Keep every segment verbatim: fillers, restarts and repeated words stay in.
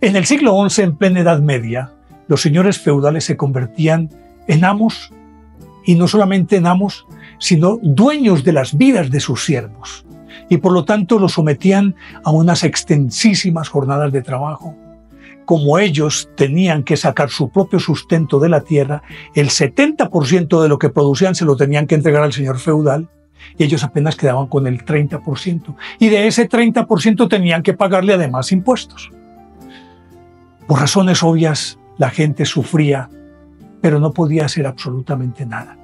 En el siglo once, en plena Edad Media, los señores feudales se convertían en amos, y no solamente en amos, sino dueños de las vidas de sus siervos, y por lo tanto los sometían a unas extensísimas jornadas de trabajo. Como ellos tenían que sacar su propio sustento de la tierra, el setenta por ciento de lo que producían se lo tenían que entregar al señor feudal, y ellos apenas quedaban con el treinta por ciento, y de ese treinta por ciento tenían que pagarle además impuestos. Por razones obvias, la gente sufría, pero no podía hacer absolutamente nada.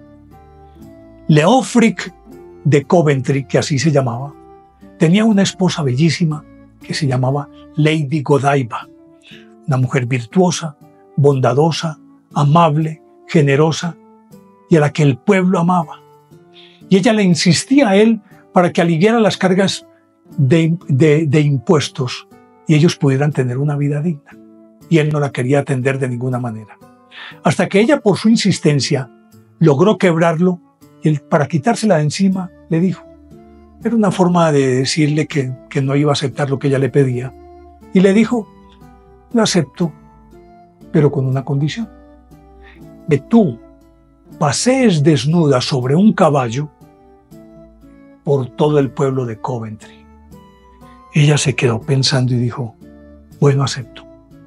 Leofric de Coventry, que así se llamaba, tenía una esposa bellísima que se llamaba Lady Godiva, una mujer virtuosa, bondadosa, amable, generosa y a la que el pueblo amaba. Y ella le insistía a él para que aliviara las cargas de, de, de impuestos y ellos pudieran tener una vida digna. Y él no la quería atender de ninguna manera. Hasta que ella, por su insistencia, logró quebrarlo y él, para quitársela de encima, le dijo. Era una forma de decirle que, que no iba a aceptar lo que ella le pedía. Y le dijo, lo acepto, pero con una condición. Que tú pasees desnuda sobre un caballo por todo el pueblo de Coventry. Ella se quedó pensando y dijo, bueno, acepto.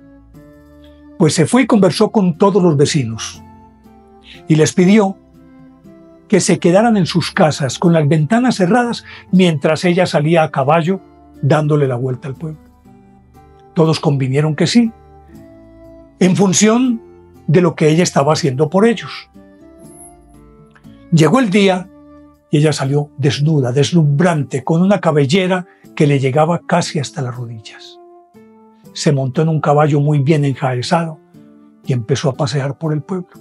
Pues se fue y conversó con todos los vecinos y les pidió que se quedaran en sus casas con las ventanas cerradas mientras ella salía a caballo dándole la vuelta al pueblo. Todos convinieron que sí, en función de lo que ella estaba haciendo por ellos. Llegó el día y ella salió desnuda, deslumbrante, con una cabellera que le llegaba casi hasta las rodillas. Se montó en un caballo muy bien enjaezado y empezó a pasear por el pueblo.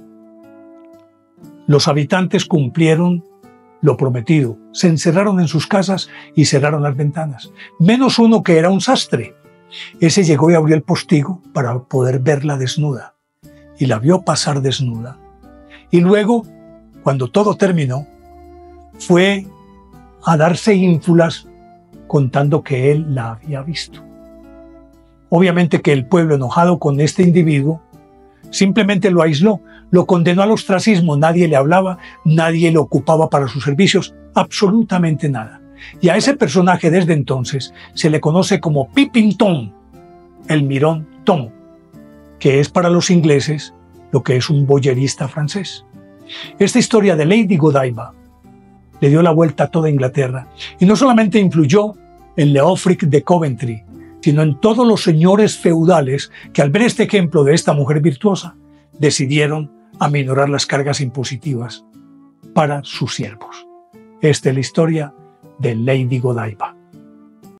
Los habitantes cumplieron lo prometido, se encerraron en sus casas y cerraron las ventanas, menos uno que era un sastre. Ese llegó y abrió el postigo para poder verla desnuda, y la vio pasar desnuda. Y luego, cuando todo terminó, fue a darse ínfulas contando que él la había visto. Obviamente que el pueblo, enojado con este individuo, simplemente lo aisló, lo condenó al ostracismo, nadie le hablaba, nadie lo ocupaba para sus servicios, absolutamente nada. Y a ese personaje desde entonces se le conoce como Peeping Tom, el mirón Tom, que es para los ingleses lo que es un boyerista francés. Esta historia de Lady Godiva le dio la vuelta a toda Inglaterra y no solamente influyó en Leofric de Coventry, sino en todos los señores feudales que al ver este ejemplo de esta mujer virtuosa decidieron aminorar las cargas impositivas para sus siervos. Esta es la historia de Lady Godiva.